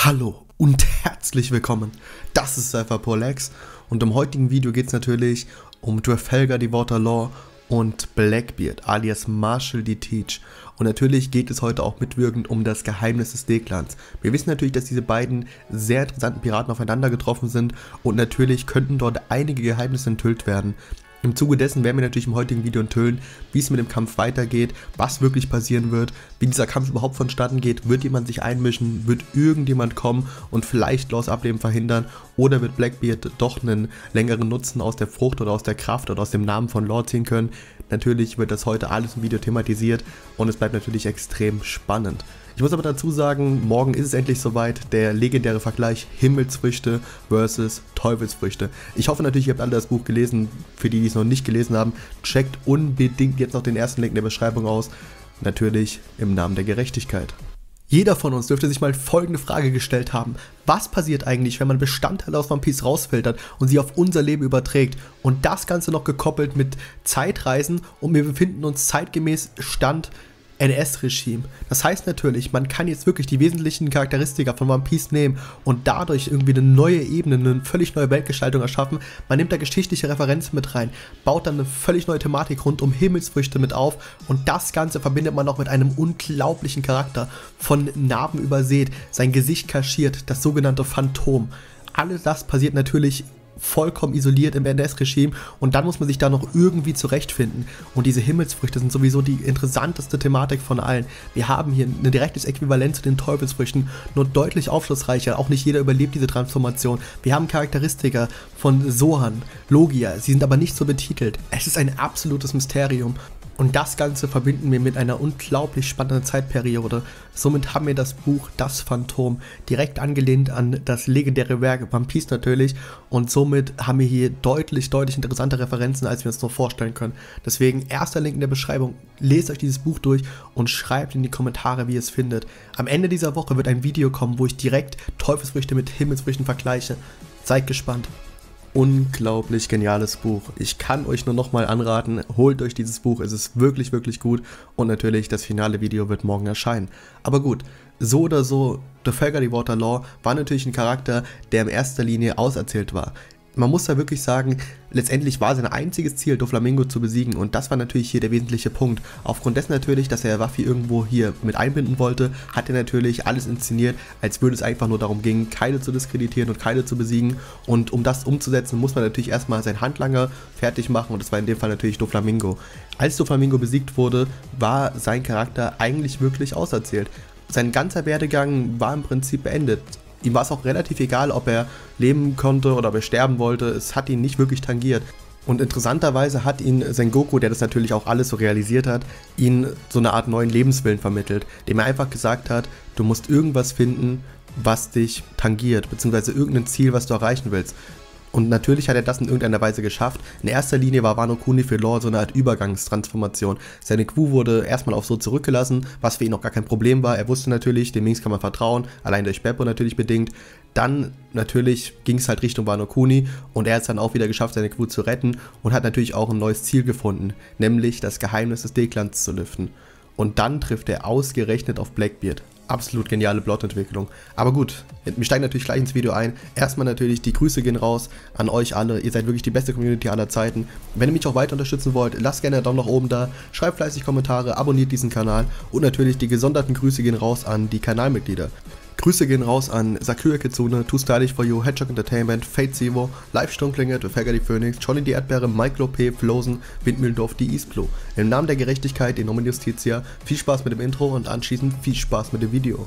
Hallo und herzlich willkommen, das ist CypherPolX und im heutigen Video geht es natürlich um Trafalgar die Water Law und Blackbeard alias Marshall D. Teach. Und natürlich geht es heute auch mitwirkend um das Geheimnis des Deklans. Wir wissen natürlich, dass diese beiden sehr interessanten Piraten aufeinander getroffen sind und natürlich könnten dort einige Geheimnisse enthüllt werden. Im Zuge dessen werden wir natürlich im heutigen Video enthüllen, wie es mit dem Kampf weitergeht, was wirklich passieren wird, wie dieser Kampf überhaupt vonstatten geht, wird jemand sich einmischen, wird irgendjemand kommen und vielleicht Laws Ableben verhindern oder wird Blackbeard doch einen längeren Nutzen aus der Frucht oder aus der Kraft oder aus dem Namen von Law ziehen können. Natürlich wird das heute alles im Video thematisiert und es bleibt natürlich extrem spannend. Ich muss aber dazu sagen, morgen ist es endlich soweit, der legendäre Vergleich Himmelsfrüchte versus Teufelsfrüchte. Ich hoffe natürlich, ihr habt alle das Buch gelesen. Für die, die es noch nicht gelesen haben, checkt unbedingt jetzt noch den ersten Link in der Beschreibung aus. Natürlich im Namen der Gerechtigkeit. Jeder von uns dürfte sich mal folgende Frage gestellt haben. Was passiert eigentlich, wenn man Bestandteile aus One Piece rausfiltert und sie auf unser Leben überträgt? Und das Ganze noch gekoppelt mit Zeitreisen und wir befinden uns zeitgemäß Stand NS-Regime. Das heißt natürlich, man kann jetzt wirklich die wesentlichen Charakteristika von One Piece nehmen und dadurch irgendwie eine neue Ebene, eine völlig neue Weltgestaltung erschaffen. Man nimmt da geschichtliche Referenzen mit rein, baut dann eine völlig neue Thematik rund um Himmelsfrüchte mit auf und das Ganze verbindet man auch mit einem unglaublichen Charakter, von Narben übersät, sein Gesicht kaschiert, das sogenannte Phantom. Alles das passiert natürlich vollkommen isoliert im NS-Regime und dann muss man sich da noch irgendwie zurechtfinden. Und diese Himmelsfrüchte sind sowieso die interessanteste Thematik von allen. Wir haben hier ein direktes Äquivalent zu den Teufelsfrüchten, nur deutlich aufschlussreicher. Auch nicht jeder überlebt diese Transformation. Wir haben Charakteristika von Zohan, Logia, sie sind aber nicht so betitelt. Es ist ein absolutes Mysterium. Und das Ganze verbinden wir mit einer unglaublich spannenden Zeitperiode. Somit haben wir das Buch Das Phantom direkt angelehnt an das legendäre Werk One Piece natürlich. Und somit haben wir hier deutlich interessante Referenzen, als wir uns noch vorstellen können. Deswegen erster Link in der Beschreibung. Lest euch dieses Buch durch und schreibt in die Kommentare, wie ihr es findet. Am Ende dieser Woche wird ein Video kommen, wo ich direkt Teufelsfrüchte mit Himmelsfrüchten vergleiche. Seid gespannt. Unglaublich geniales Buch. Ich kann euch nur nochmal anraten, holt euch dieses Buch, es ist wirklich gut und natürlich das finale Video wird morgen erscheinen. Aber gut, so oder so, Trafalgar die Water Law war natürlich ein Charakter, der in erster Linie auserzählt war. Man muss da wirklich sagen, letztendlich war sein einziges Ziel, Doflamingo zu besiegen und das war natürlich hier der wesentliche Punkt. Aufgrund dessen natürlich, dass er Ruffy irgendwo hier mit einbinden wollte, hat er natürlich alles inszeniert, als würde es einfach nur darum gehen, Kaido zu diskreditieren und Kaido zu besiegen. Und um das umzusetzen, muss man natürlich erstmal seinen Handlanger fertig machen und das war in dem Fall natürlich Doflamingo. Als Doflamingo besiegt wurde, war sein Charakter eigentlich wirklich auserzählt. Sein ganzer Werdegang war im Prinzip beendet. Ihm war es auch relativ egal, ob er leben konnte oder ob er sterben wollte, es hat ihn nicht wirklich tangiert. Und interessanterweise hat ihn Sengoku, der das natürlich auch alles so realisiert hat, ihn so eine Art neuen Lebenswillen vermittelt, dem er einfach gesagt hat, du musst irgendwas finden, was dich tangiert, beziehungsweise irgendein Ziel, was du erreichen willst. Und natürlich hat er das in irgendeiner Weise geschafft. In erster Linie war Wano Kuni für Law so eine Art Übergangstransformation. Seine Crew wurde erstmal auch so zurückgelassen, was für ihn noch gar kein Problem war. Er wusste natürlich, dem Minks kann man vertrauen, allein durch Beppo natürlich bedingt. Dann natürlich ging es halt Richtung Wano Kuni und er hat es dann auch wieder geschafft, seine Crew zu retten und hat natürlich auch ein neues Ziel gefunden, nämlich das Geheimnis des Deklans zu lüften. Und dann trifft er ausgerechnet auf Blackbeard. Absolut geniale Plotentwicklung. Aber gut, wir steigen natürlich gleich ins Video ein. Erstmal natürlich die Grüße gehen raus an euch alle. Ihr seid wirklich die beste Community aller Zeiten. Wenn ihr mich auch weiter unterstützen wollt, lasst gerne einen Daumen nach oben da, schreibt fleißig Kommentare, abonniert diesen Kanal und natürlich die gesonderten Grüße gehen raus an die Kanalmitglieder. Grüße gehen raus an Sakura Kitsune, Too Stylish for You, Hedgehog Entertainment, Fate Zero, Live Sturmklinge, Trafalgar die Phoenix, Johnny die Erdbeere, Mike Lopé, Flosen, Windmühlendorf, die East Blue. Im Namen der Gerechtigkeit, in Nomen Justitia, viel Spaß mit dem Intro und anschließend viel Spaß mit dem Video.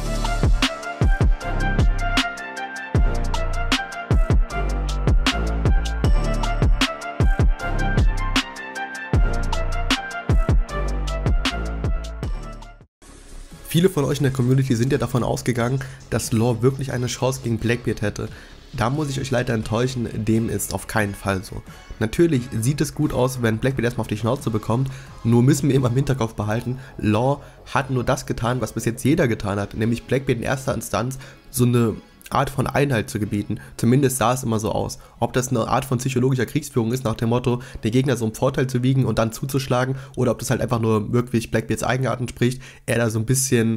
Viele von euch in der Community sind ja davon ausgegangen, dass Law wirklich eine Chance gegen Blackbeard hätte. Da muss ich euch leider enttäuschen, dem ist auf keinen Fall so. Natürlich sieht es gut aus, wenn Blackbeard erstmal auf die Schnauze bekommt, nur müssen wir immer im Hinterkopf behalten, Law hat nur das getan, was bis jetzt jeder getan hat, nämlich Blackbeard in erster Instanz so eine Art von Einheit zu gebieten. Zumindest sah es immer so aus. Ob das eine Art von psychologischer Kriegsführung ist, nach dem Motto, den Gegner so im Vorteil zu wiegen und dann zuzuschlagen, oder ob das halt einfach nur wirklich Blackbeards Eigenart entspricht, er da so ein bisschen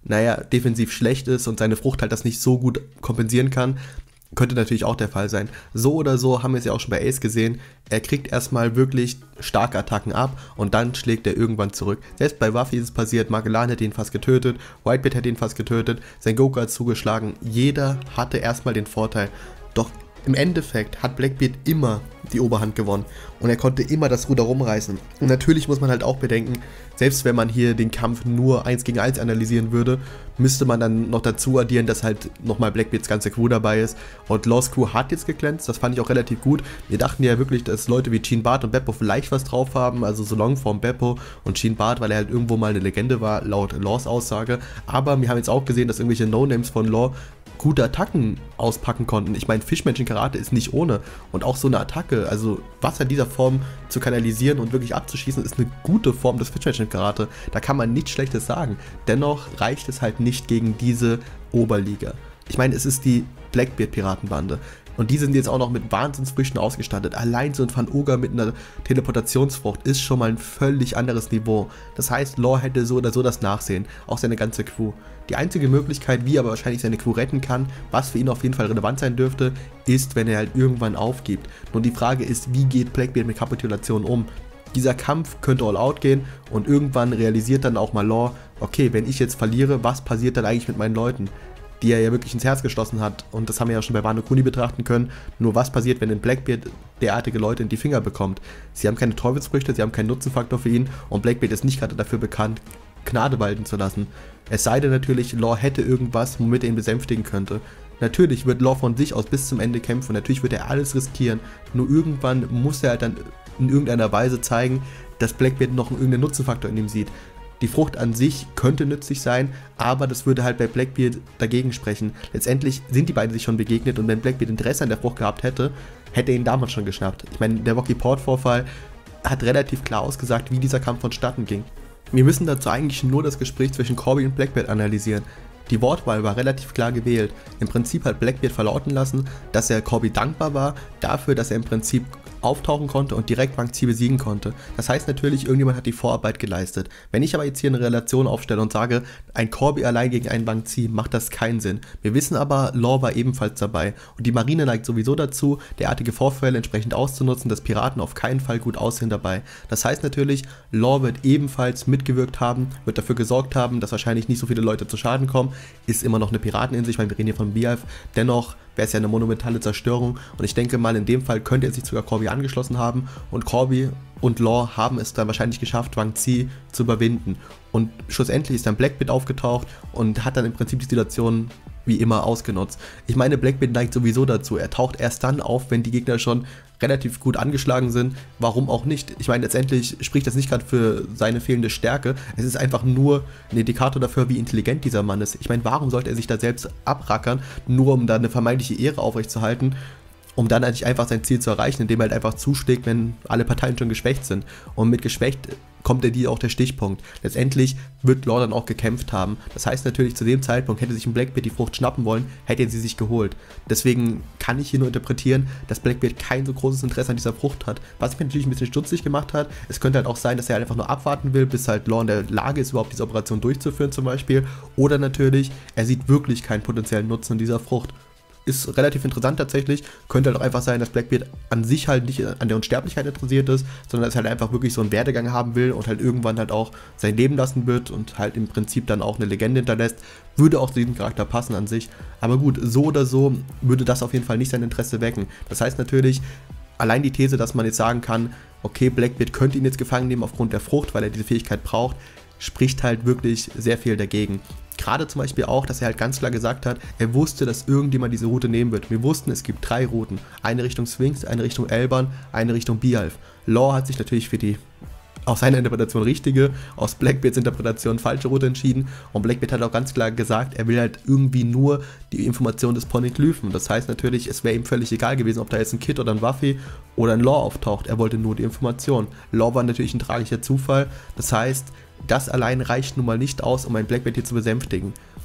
naja, defensiv schlecht ist und seine Frucht halt das nicht so gut kompensieren kann. Könnte natürlich auch der Fall sein. So oder so haben wir es ja auch schon bei Ace gesehen. Er kriegt erstmal wirklich starke Attacken ab und dann schlägt er irgendwann zurück. Selbst bei Ruffy ist es passiert, Magellan hätte ihn fast getötet, Whitebeard hätte ihn fast getötet, Sengoku hat zugeschlagen. Jeder hatte erstmal den Vorteil. Doch im Endeffekt hat Blackbeard immer die Oberhand gewonnen und er konnte immer das Ruder rumreißen. Und natürlich muss man halt auch bedenken, selbst wenn man hier den Kampf nur 1 gegen 1 analysieren würde, müsste man dann noch dazu addieren, dass halt nochmal Blackbeards ganze Crew dabei ist. Und Law's Crew hat jetzt geglänzt, das fand ich auch relativ gut. Wir dachten ja wirklich, dass Leute wie Jean Bart und Beppo vielleicht was drauf haben, also so Longform Beppo und Jean Bart, weil er halt irgendwo mal eine Legende war, laut Laws Aussage. Aber wir haben jetzt auch gesehen, dass irgendwelche No-Names von Law gute Attacken auspacken konnten. Ich meine, Fischmenschen-Karate ist nicht ohne. Und auch so eine Attacke, also Wasser in dieser Form zu kanalisieren und wirklich abzuschießen, ist eine gute Form des Fischmenschen-Karate. Da kann man nichts Schlechtes sagen. Dennoch reicht es halt nicht gegen diese Oberliga. Ich meine, es ist die Blackbeard-Piratenbande. Und die sind jetzt auch noch mit Wahnsinnsfrüchten ausgestattet. Allein so ein Van Ogre mit einer Teleportationsfrucht ist schon mal ein völlig anderes Niveau. Das heißt, Law hätte so oder so das Nachsehen, auch seine ganze Crew. Die einzige Möglichkeit, wie er aber wahrscheinlich seine Crew retten kann, was für ihn auf jeden Fall relevant sein dürfte, ist, wenn er halt irgendwann aufgibt. Nun die Frage ist, wie geht Blackbeard mit Kapitulation um? Dieser Kampf könnte all out gehen und irgendwann realisiert dann auch mal Law, okay, wenn ich jetzt verliere, was passiert dann eigentlich mit meinen Leuten? Die er ja wirklich ins Herz geschlossen hat. Und das haben wir ja schon bei Wano Kuni betrachten können. Nur was passiert, wenn ein Blackbeard derartige Leute in die Finger bekommt? Sie haben keine Teufelsfrüchte, sie haben keinen Nutzenfaktor für ihn und Blackbeard ist nicht gerade dafür bekannt, Gnade walten zu lassen. Es sei denn natürlich, Law hätte irgendwas, womit er ihn besänftigen könnte. Natürlich wird Law von sich aus bis zum Ende kämpfen, natürlich wird er alles riskieren, nur irgendwann muss er halt dann in irgendeiner Weise zeigen, dass Blackbeard noch irgendeinen Nutzenfaktor in ihm sieht. Die Frucht an sich könnte nützlich sein, aber das würde halt bei Blackbeard dagegen sprechen. Letztendlich sind die beiden sich schon begegnet und wenn Blackbeard Interesse an der Frucht gehabt hätte, hätte er ihn damals schon geschnappt. Ich meine, der Rocky Port Vorfall hat relativ klar ausgesagt, wie dieser Kampf vonstatten ging. Wir müssen dazu eigentlich nur das Gespräch zwischen Corby und Blackbeard analysieren. Die Wortwahl war relativ klar gewählt. Im Prinzip hat Blackbeard verlauten lassen, dass er Corby dankbar war dafür, dass er im Prinzip auftauchen konnte und direkt Wang Zi besiegen konnte. Das heißt natürlich, irgendjemand hat die Vorarbeit geleistet. Wenn ich aber jetzt hier eine Relation aufstelle und sage, ein Corby allein gegen einen Wang Zi, macht das keinen Sinn. Wir wissen aber, Law war ebenfalls dabei und die Marine neigt sowieso dazu, derartige Vorfälle entsprechend auszunutzen, dass Piraten auf keinen Fall gut aussehen dabei. Das heißt natürlich, Law wird ebenfalls mitgewirkt haben, wird dafür gesorgt haben, dass wahrscheinlich nicht so viele Leute zu Schaden kommen, ist immer noch eine Pirateninsel, ich meine, wir reden hier von Beehive, dennoch wäre es ja eine monumentale Zerstörung und ich denke mal, in dem Fall könnte er sich sogar Corby angeschlossen haben und Corby und Law haben es dann wahrscheinlich geschafft, Wang Zi zu überwinden und schlussendlich ist dann Blackbeard aufgetaucht und hat dann im Prinzip die Situation wie immer ausgenutzt. Ich meine, Blackbeard neigt sowieso dazu, er taucht erst dann auf, wenn die Gegner schon relativ gut angeschlagen sind, warum auch nicht? Ich meine, letztendlich spricht das nicht gerade für seine fehlende Stärke, es ist einfach nur ein Indikator dafür, wie intelligent dieser Mann ist. Ich meine, warum sollte er sich da selbst abrackern, nur um da eine vermeintliche Ehre aufrechtzuerhalten, um dann eigentlich einfach sein Ziel zu erreichen, indem er halt einfach zuschlägt, wenn alle Parteien schon geschwächt sind. Und mit geschwächt kommt dir auch der Stichpunkt. Letztendlich wird Law dann auch gekämpft haben. Das heißt natürlich, zu dem Zeitpunkt hätte sich ein Blackbeard die Frucht schnappen wollen, hätte er sie sich geholt. Deswegen kann ich hier nur interpretieren, dass Blackbeard kein so großes Interesse an dieser Frucht hat. Was mich natürlich ein bisschen stutzig gemacht hat, es könnte halt auch sein, dass er halt einfach nur abwarten will, bis halt Law in der Lage ist, überhaupt diese Operation durchzuführen zum Beispiel. Oder natürlich, er sieht wirklich keinen potenziellen Nutzen in dieser Frucht. Ist relativ interessant tatsächlich, könnte halt auch einfach sein, dass Blackbeard an sich halt nicht an der Unsterblichkeit interessiert ist, sondern dass er halt einfach wirklich so einen Werdegang haben will und halt irgendwann halt auch sein Leben lassen wird und halt im Prinzip dann auch eine Legende hinterlässt, würde auch zu diesem Charakter passen an sich, aber gut, so oder so würde das auf jeden Fall nicht sein Interesse wecken. Das heißt natürlich, allein die These, dass man jetzt sagen kann, okay, Blackbeard könnte ihn jetzt gefangen nehmen aufgrund der Frucht, weil er diese Fähigkeit braucht, spricht halt wirklich sehr viel dagegen. Gerade zum Beispiel auch, dass er halt ganz klar gesagt hat, er wusste, dass irgendjemand diese Route nehmen wird. Wir wussten, es gibt 3 Routen. Eine Richtung Sphinx, eine Richtung Elban, eine Richtung Beehive. Law hat sich natürlich für die aus seiner Interpretation richtige, aus Blackbeards Interpretation falsche Route entschieden und Blackbeard hat auch ganz klar gesagt, er will halt irgendwie nur die Information des Poneglyphen. Das heißt natürlich, es wäre ihm völlig egal gewesen, ob da jetzt ein Kid oder ein Ruffy oder ein Law auftaucht. Er wollte nur die Information. Law war natürlich ein tragischer Zufall. Das heißt, das allein reicht nun mal nicht aus, um ein Blackbeard hier zu besänftigen.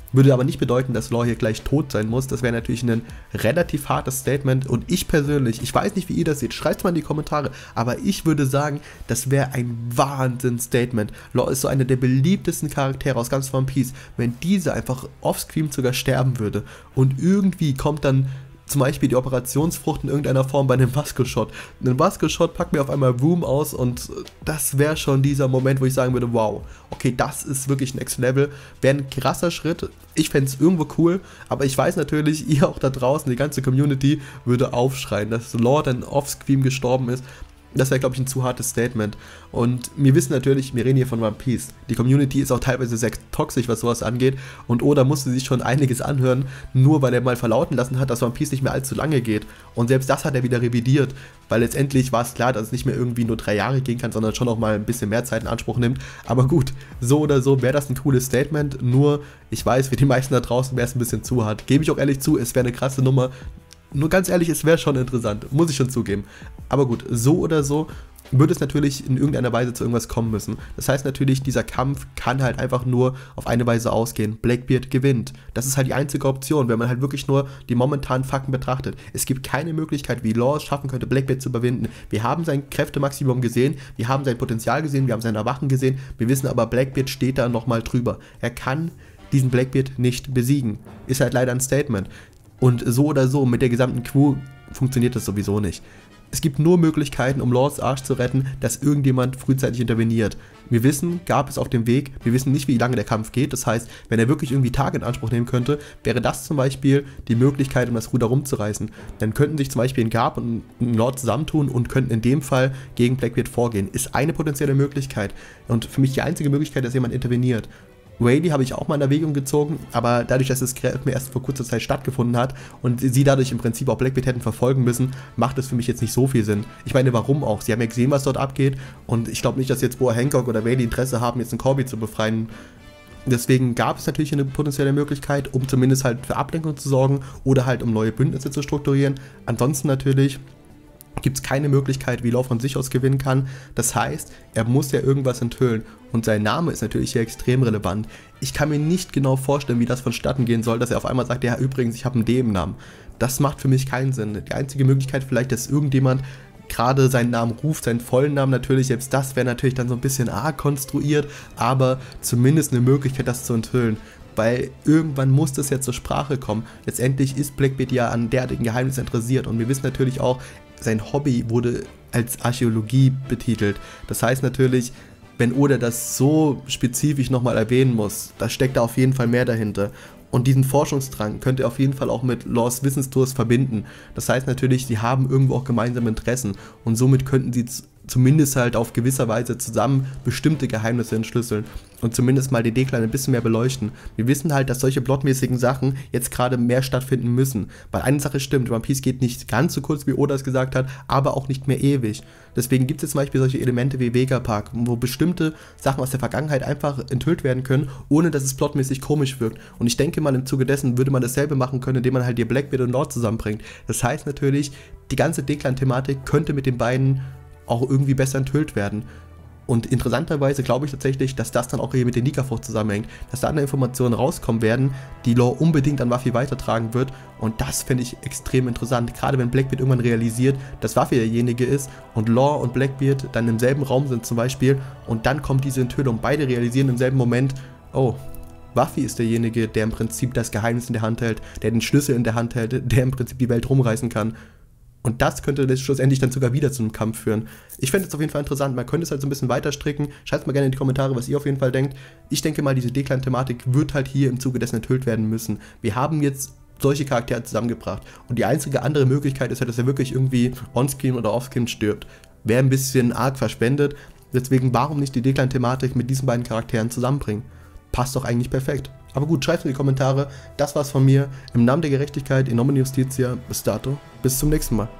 Würde aber nicht bedeuten, dass Law hier gleich tot sein muss. Das wäre natürlich ein relativ hartes Statement. Und ich persönlich, ich weiß nicht, wie ihr das seht, schreibt es mal in die Kommentare. Aber ich würde sagen, das wäre ein Wahnsinn-Statement. Law ist so einer der beliebtesten Charaktere aus ganz One Piece. Wenn dieser einfach offscreen sogar sterben würde und irgendwie kommt dann zum Beispiel die Operationsfrucht in irgendeiner Form bei einem Vasco-Shot. Ein Vasco-Shot packt mir auf einmal Room aus und das wäre schon dieser Moment, wo ich sagen würde, wow, okay, das ist wirklich Next Level. Wäre ein krasser Schritt. Ich fände es irgendwo cool, aber ich weiß natürlich, ihr auch da draußen, die ganze Community würde aufschreien, dass Law dann offscreen gestorben ist. Das wäre, glaube ich, ein zu hartes Statement. Und wir wissen natürlich, wir reden hier von One Piece. Die Community ist auch teilweise sehr toxisch, was sowas angeht. Und Oda musste sich schon einiges anhören, nur weil er mal verlauten lassen hat, dass One Piece nicht mehr allzu lange geht. Und selbst das hat er wieder revidiert, weil letztendlich war es klar, dass es nicht mehr irgendwie nur 3 Jahre gehen kann, sondern schon auch mal ein bisschen mehr Zeit in Anspruch nimmt. Aber gut, so oder so wäre das ein cooles Statement. Nur, ich weiß, für die meisten da draußen wäre es ein bisschen zu hart. Gebe ich auch ehrlich zu, es wäre eine krasse Nummer. Nur ganz ehrlich, es wäre schon interessant, muss ich schon zugeben. Aber gut, so oder so würde es natürlich in irgendeiner Weise zu irgendwas kommen müssen. Das heißt natürlich, dieser Kampf kann halt einfach nur auf eine Weise ausgehen. Blackbeard gewinnt. Das ist halt die einzige Option, wenn man halt wirklich nur die momentanen Fakten betrachtet. Es gibt keine Möglichkeit, wie Law es schaffen könnte, Blackbeard zu überwinden. Wir haben sein Kräftemaximum gesehen, wir haben sein Potenzial gesehen, wir haben seine Erwachen gesehen. Wir wissen aber, Blackbeard steht da nochmal drüber. Er kann diesen Blackbeard nicht besiegen. Ist halt leider ein Statement. Und so oder so, mit der gesamten Crew funktioniert das sowieso nicht. Es gibt nur Möglichkeiten, um Laws Arsch zu retten, dass irgendjemand frühzeitig interveniert. Wir wissen, gab es auf dem Weg, wir wissen nicht, wie lange der Kampf geht. Das heißt, wenn er wirklich irgendwie Tage in Anspruch nehmen könnte, wäre das zum Beispiel die Möglichkeit, um das Ruder rumzureißen. Dann könnten sich zum Beispiel ein Garp und ein Lord zusammentun und könnten in dem Fall gegen Blackbeard vorgehen. Ist eine potenzielle Möglichkeit. Und für mich die einzige Möglichkeit, dass jemand interveniert. Rayleigh habe ich auch mal in Erwägung gezogen, aber dadurch, dass das mir erst vor kurzer Zeit stattgefunden hat und sie dadurch im Prinzip auch Blackbeard hätten verfolgen müssen, macht es für mich jetzt nicht so viel Sinn. Ich meine, warum auch? Sie haben ja gesehen, was dort abgeht und ich glaube nicht, dass jetzt Boa Hancock oder Rayleigh Interesse haben, jetzt einen Corby zu befreien. Deswegen gab es natürlich eine potenzielle Möglichkeit, um zumindest halt für Ablenkung zu sorgen oder halt um neue Bündnisse zu strukturieren. Ansonsten natürlich gibt es keine Möglichkeit, wie Law von sich aus gewinnen kann. Das heißt, er muss ja irgendwas enthüllen. Und sein Name ist natürlich hier extrem relevant. Ich kann mir nicht genau vorstellen, wie das vonstatten gehen soll, dass er auf einmal sagt, ja übrigens, ich habe einen D im Namen. Das macht für mich keinen Sinn. Die einzige Möglichkeit vielleicht, dass irgendjemand gerade seinen Namen ruft, seinen vollen Namen natürlich, selbst das wäre natürlich dann so ein bisschen konstruiert, aber zumindest eine Möglichkeit, das zu enthüllen. Weil irgendwann muss das ja zur Sprache kommen. Letztendlich ist Blackbeard ja an derartigen Geheimnissen interessiert und wir wissen natürlich auch, sein Hobby wurde als Archäologie betitelt. Das heißt natürlich, wenn Oda das so spezifisch nochmal erwähnen muss, da steckt da auf jeden Fall mehr dahinter. Und diesen Forschungsdrang könnt ihr auf jeden Fall auch mit Laws Wissensdurst verbinden. Das heißt natürlich, sie haben irgendwo auch gemeinsame Interessen und somit könnten sie zumindest halt auf gewisser Weise zusammen bestimmte Geheimnisse entschlüsseln und zumindest mal die Deklan ein bisschen mehr beleuchten. Wir wissen halt, dass solche plotmäßigen Sachen jetzt gerade mehr stattfinden müssen, weil eine Sache stimmt, One Piece geht nicht ganz so kurz, wie Oda es gesagt hat, aber auch nicht mehr ewig. Deswegen gibt es zum Beispiel solche Elemente wie Vegapunk, wo bestimmte Sachen aus der Vergangenheit einfach enthüllt werden können, ohne dass es plotmäßig komisch wirkt. Und ich denke mal, im Zuge dessen würde man dasselbe machen können, indem man halt die Blackbeard und Lord zusammenbringt. Das heißt natürlich, die ganze Deklan-Thematik könnte mit den beiden auch irgendwie besser enthüllt werden. Und interessanterweise glaube ich tatsächlich, dass das dann auch hier mit den Nika-Frucht zusammenhängt, dass da Informationen rauskommen werden, die Law unbedingt an Ruffy weitertragen wird und das finde ich extrem interessant, gerade wenn Blackbeard irgendwann realisiert, dass Ruffy derjenige ist und Law und Blackbeard dann im selben Raum sind zum Beispiel und dann kommt diese Enthüllung, beide realisieren im selben Moment, oh, Ruffy ist derjenige, der im Prinzip das Geheimnis in der Hand hält, der den Schlüssel in der Hand hält, der im Prinzip die Welt rumreißen kann. Und das könnte schlussendlich dann sogar wieder zu einem Kampf führen. Ich fände es auf jeden Fall interessant. Man könnte es halt so ein bisschen weiter stricken. Schreibt mal gerne in die Kommentare, was ihr auf jeden Fall denkt. Ich denke mal, diese Deklan-Thematik wird halt hier im Zuge dessen enthüllt werden müssen. Wir haben jetzt solche Charaktere zusammengebracht. Und die einzige andere Möglichkeit ist halt, dass er wirklich irgendwie on-screen oder off-screen stirbt. Wäre ein bisschen arg verschwendet. Deswegen, warum nicht die Deklan-Thematik mit diesen beiden Charakteren zusammenbringen? Passt doch eigentlich perfekt. Aber gut, schreibt in die Kommentare. Das war's von mir. Im Namen der Gerechtigkeit, in nomine Justitia, bis dato. Bis zum nächsten Mal.